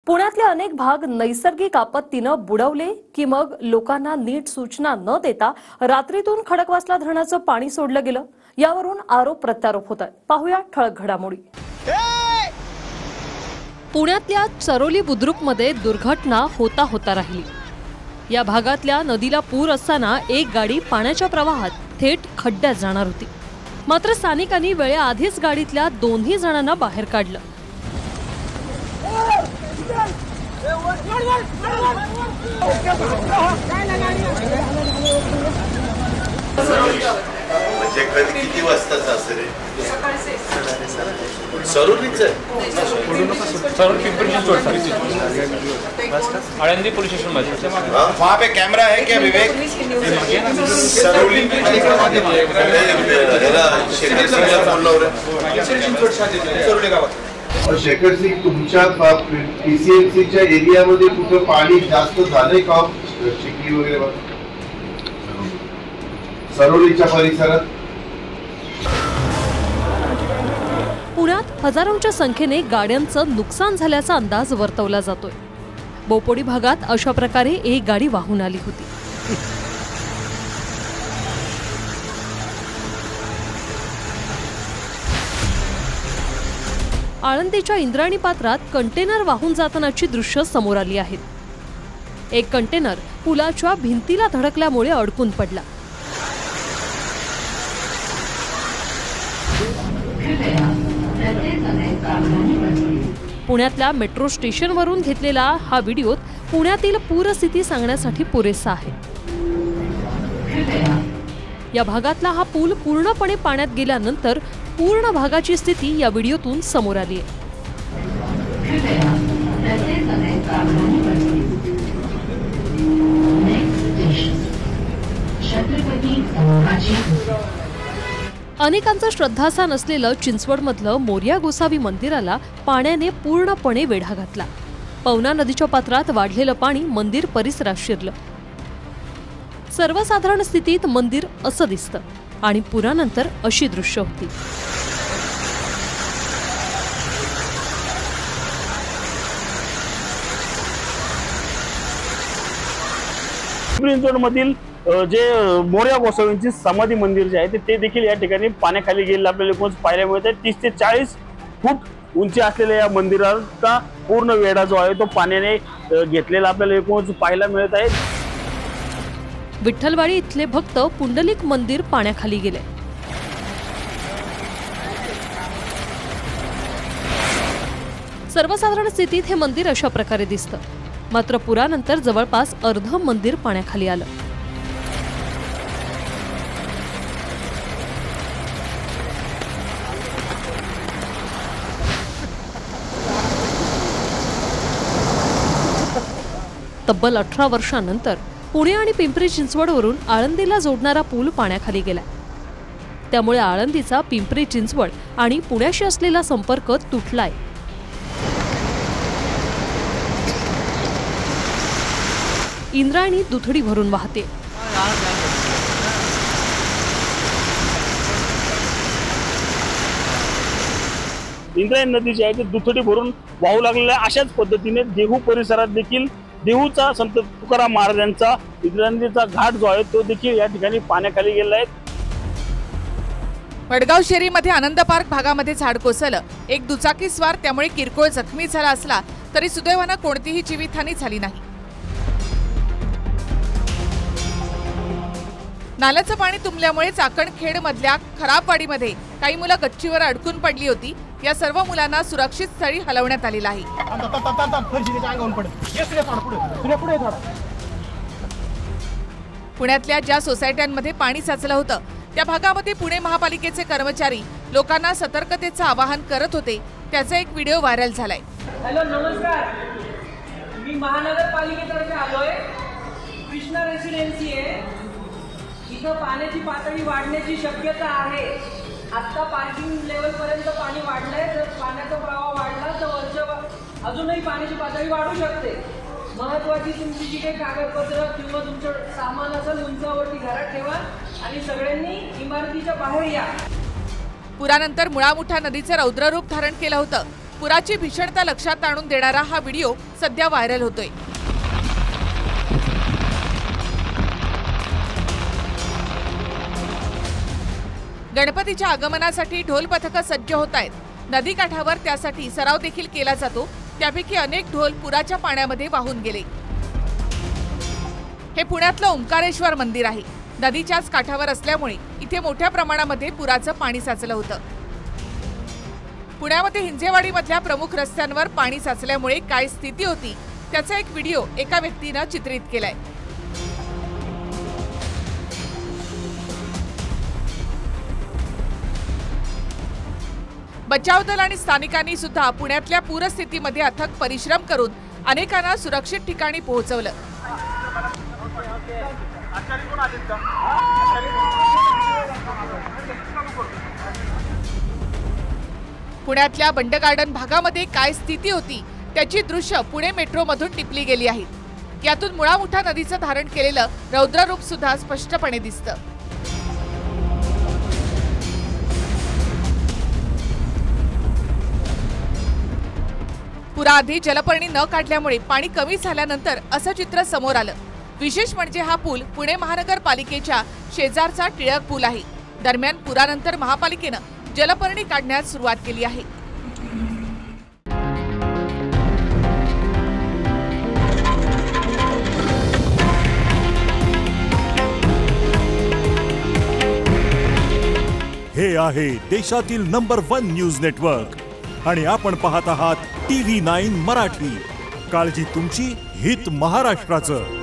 पुण्यातले अनेक भाग नैसर्गिक आपत्तीनं बुडवले की मग लोकांना नीट सूचना न देता रात्रीतून खडकवासला धरणाचं पाणी सोडलं गेलं, यावरून आरोप प्रत्यारोप होत आहेत। पाहूया ठळक घडामोडी। पुण्यातल्या चरोली बुद्रुकमध्ये दुर्घटना होता राहिली। या भागातल्या नदीला पूर असताना एक गाडी पाण्याच्या प्रवाहात थेट खड्ड्यात जाणार होती, मात्र स्थानिकांनी वेळेआधीच गाडीतल्या दोन्ही जणांना बाहेर काढलं। म्हणजे किती वाजताचा असेल रे? सरोलीच आहे, सरोली पिंपरी चिंचवड आळंदी पुलिस स्टेशन मध्ये। वहाँ पे कैमरा है क्या विवेक? सरोली शेखर सिंगला फोन लावला। शेखर सिंग, तुमच्या पीसीएमसीच्या एरियामध्ये कुठं पाणी जास्त झालंय का? चिखली वगैरे सरोलीच्या परिसरात? पुण्यात हजारोंच्या संख्येने गाड्यांचं नुकसान झाल्याचा अंदाज वर्तवला जातोय। बोपोडी भागात अशा प्रकारे एक गाडी वाहून आली होती। आळंदीच्या इंद्रायणी पात्रात कंटेनर वाहून जातानाची दृश्य समोर आली आहेत। एक कंटेनर पुलाच्या भिंतीला धडकल्यामुळे अडकून पडला। पुण्यातल्या मेट्रो स्टेशनवरून घेतलेला हा व्हिडिओ पुण्यातील पूरस्थिती सांगण्यासाठी पुरेसा आहे। या भागातला हा पूल पूर्णपणे पाण्यात गेल्यानंतर पूर्ण भागाची स्थिती या व्हिडिओतून समोर आली आहे। अनेकांचं श्रद्धास्थान असलेलं चिंचवडमधलं मोरया गोसावी मंदिराला पाण्याने पूर्णपणे वेढा घातला। पवना नदीच्या पात्रात वाढलेलं पाणी मंदिर परिसरात शिरलं। सर्वसाधारण स्थितीत मंदिर असं दिसतं आणि पुरानंतर अशी दृश्य होती। चिंचवडमधील जे मोरया गोसावींची समाधी मंदिर जे आहे ते देखील या ठिकाणी पाण्याखाली गेलेलं आपल्याला एकूणच पाहायला मिळतं। 30 ते 40 फूट उंची असलेल्या या मंदिराचा पूर्ण वेढा जो आहे तो पाण्याने घेतलेला आपल्याला एकूणच पाहायला मिळत आहे। विठ्ठलवाडी इथले भक्त पुंडलिक मंदिर पाण्याखाली गेले। सर्वसाधारण स्थितीत हे मंदिर अशा प्रकारे दिसतं, मात्र पुरानंतर जवळपास अर्ध मंदिर पाण्याखाली आलं। तब्बल 18 वर्षांनंतर पुणे आणि पिंपरी चिंचवडवरून आळंदीला जोडणारा पूल पाण्याखाली गेला। त्यामुळे आळंदीचा पिंपरी चिंचवड आणि पुण्याशी असलेला संपर्क तुटलाय। इंद्रायणी दुथडी भरून वाहते। इंद्रायणी नदी जी आहे ती दुथडी भरून वाहू लागलेल्या अशाच पद्धतीने देहू परिसरात देखील देहूचा संत तुकाराम महाराजांचा इंद्रायणीचा घाट जो आहे तो देखील या ठिकाणी पाण्याखाली गेलेला आहे। वडगाव शेरीमध्ये आनंद पार्क भागामध्ये झाड कोसळलं। एक दुचाकी स्वार त्यामुळे किरकोळ जखमी झाला असला तरी सुदैवानं कोणतीही जीवितहानी झाली नाही। नाल्याचं पाणी तुंबल्यामुळे चाकणखेड मधल्या खराबवाडीमध्ये काही मुलं गच्चीवर अडकून पडली होती। या सर्व मुलांना सुरक्षित स्थळी हलवण्यात आलेलं आहे। पुण्यातल्या ज्या सोसायट्यांमध्ये पाणी साचलं होतं त्या भागामध्ये पुणे महापालिकेचे कर्मचारी लोकांना सतर्कतेचं आवाहन करत होते, त्याचा एक व्हिडिओ व्हायरल झालाय। हॅलो, नमस्कार, मी महानगरपालिकेतर्फे आलोय। कृष्णा रेसिडेन्सी आहे, इथं पाण्याची पातळी वाढण्याची शक्यता आहे। आता पार्किंग लेवल पर्यंत पाणी वाढलंय। जर पाण्याचा प्रवाह वाढला तर वरच्या अजूनही पाण्याची पातळी वाढू शकते। महत्त्वाची तुमची जी काही कागदपत्र किंवा तुमचं सामान असेल उंचावरती घरात ठेवा आणि सगळ्यांनी इमारतीच्या बाहेर या। पुरानंतर मुळामुठा नदीचे रौद्ररूप धारण केलं होतं। पुराची भीषणता लक्षात आणून देणारा हा व्हिडिओ सध्या व्हायरल होतोय। गणपतीच्या आगमनासाठी ढोल पथकं सज्ज होत आहेत। नदीकाठावर त्यासाठी सराव देखील केला जातो। त्यापैकी अनेक ढोल पुराच्या पाण्यामध्ये वाहून गेले। हे पुण्यातलं ओंकारेश्वर मंदिर आहे। नदीच्याच काठावर असल्यामुळे इथे मोठ्या प्रमाणामध्ये पुराचं पाणी साचलं होतं। पुण्यामध्ये हिंजेवाडीमधल्या प्रमुख रस्त्यांवर पाणी साचल्यामुळे काय स्थिती होती त्याचा एक व्हिडिओ एका व्यक्तीनं चित्रित केलाय। बचाव दल आणि स्थानिकांनी सुद्धा पुण्यातल्या पूरस्थितीमध्ये अथक परिश्रम करून अनेकांना सुरक्षित ठिकाणी पोहोचवलं। पुण्यातल्या बंड गार्डन भागामध्ये काय स्थिती होती त्याची दृश्य पुणे मेट्रोमधून टिपली गेली आहेत। यातून मुळामुठा नदीचं धारण केलेलं रौद्ररूप सुद्धा स्पष्टपणे दिसतं। पुराआधी जलपर्णी न काढल्यामुळे पाणी कमी झाल्यानंतर असं चित्र समोर आलं। विशेष म्हणजे हा पूल पुणे महानगरपालिकेच्या शेजारचा टिळक पूल आहे। दरम्यान पुरानंतर महापालिकेनं जलपर्णी काढण्यास सुरुवात केली आहे। हे आहे देशातील नंबर 1 न्यूज नेटवर्क आणि आपण पाहत आहात TV9 मराठी। काळजी तुमची, हित महाराष्ट्राचं।